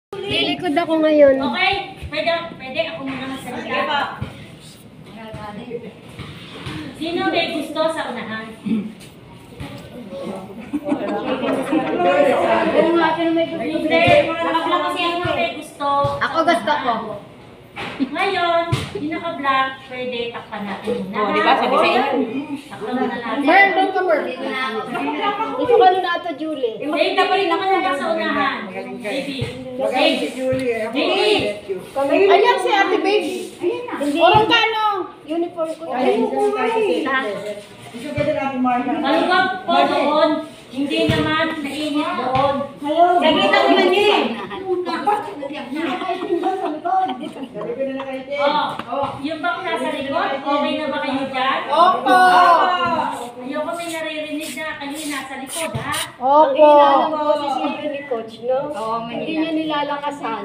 Lilikod ako ngayon. Okay? Pwede ako muna magsalita. Sino may gusto sa unahan? Hindi. Naka-vlog kasi ako may gusto. Ako gusto ko. Ngayon, yung naka-vlog, pwede takpan natin muna. Oh, di ba? Sabi sa inyo. Takpan muna natin. Mer, doon ka, Mer. Ito ka na ito, Julie. Baby, naman naman sa unahan. Baby. Baby. Baby. Ayan si Ate Baby. Orang ka, no? Uniform ko. Maluwag po doon. Hindi naman mainit doon. Nakita ko na niya. Yung bang nasa likod, okay na ba kayo dyan? Opo. Ayoko may naririnig na kayo nasa likod, ha? Opo. Ang sisipin ni Coach, no? Hindi niya nilalakasan.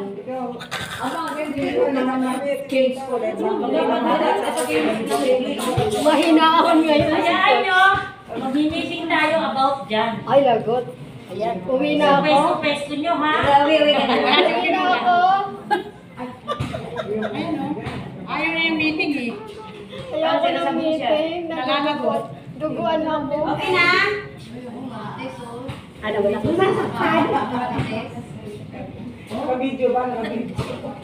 Mahinahon ngayon. Hayaan nyo, mag-meeting tayo about dyan. Ay, lagot. Ayan. Uwi na ako. Pesto nyo, ha? Uwi na ako. Ayaw na yung meeting eh. Ayaw ko ng meeting. Nalalagot. Duguan ako. Okay na? Ano ba na? Naka-video ba? Naka-video.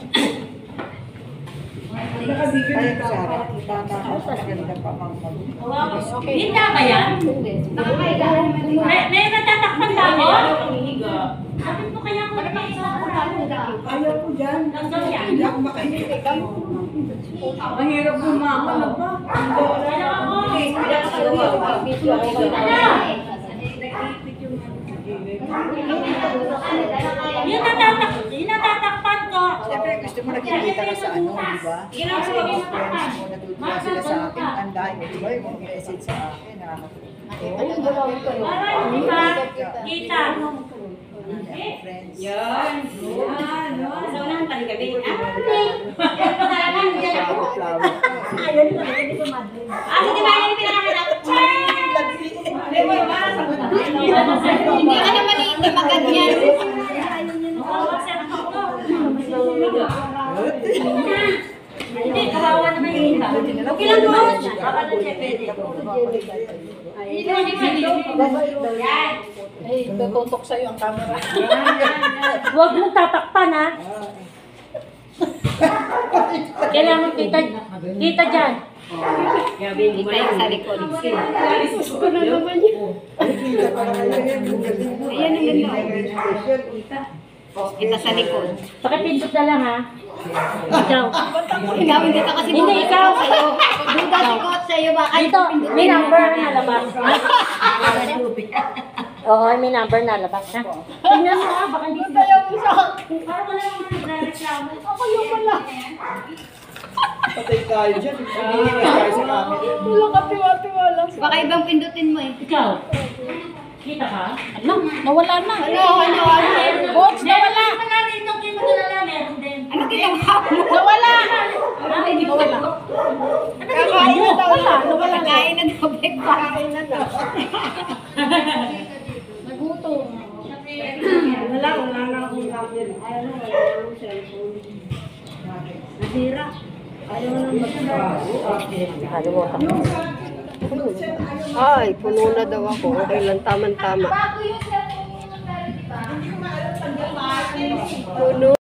Naka-video na ito, Sarah. Ganda pa, Ma'am. Hinda ba yan? May natatakpan ba ako? Sabi mo kaya ko Ayaw ko dyan. Hindi ako makahilig. Mahirap bumangon na ba? Yung natatakpan ko. Siyempre, gusto mo nakikita ka sa ano, di ba? Sa mga friends mo, natutuwa sila sa akin. Ang dahil, di ba? Yung mga message sa akin, Di ba? Kita. friends. Yan. Sa unahan pa rin kami. Flower. Sige ba yan yung pinakamalap? Hindi ka naman hindi maganyan. Hindi, kawawa naman yung iba. Okay lang doon. Ay, tututok sa'yo ang camera. Huwag mong tatakpan, ha? Kailangan kita dyan. Kita yung sa likod. Gusto na naman yun. Ayan ang ganda. Kita sa likod. Pakipindot na lang, ha? Ikaw. Hinawin dito kasi Hindi, ikaw. sa'yo. Dito si Coach sa'yo ba? Dito, may number na labas. Oo, may number na labas, ha? Tingnan mo, ha? Baka hindi Kaya mo sa akin. Parang wala naman nagre-reklamo. Ako yung pala. Patay tayo dyan. Hindi na tayo sa camera. Wala ka tiwa-tiwala. Baka ibang pindutin mo eh. Ikaw. Kita ka? Ano? Nawala na. Ano? Coach, nawala. Wala rin itong kinagulala. Meron din. Ano ginawa mo? Nawala. Nawala. Kakain na daw na. Nawala na. Kain na daw. Kakain na daw. Nagutom. Wala na akong camera. Ayaw na, wala akong cellphone. Nasira. Ayaw na Ay, puno na daw ako. Okay lang, tama-tama. Puno.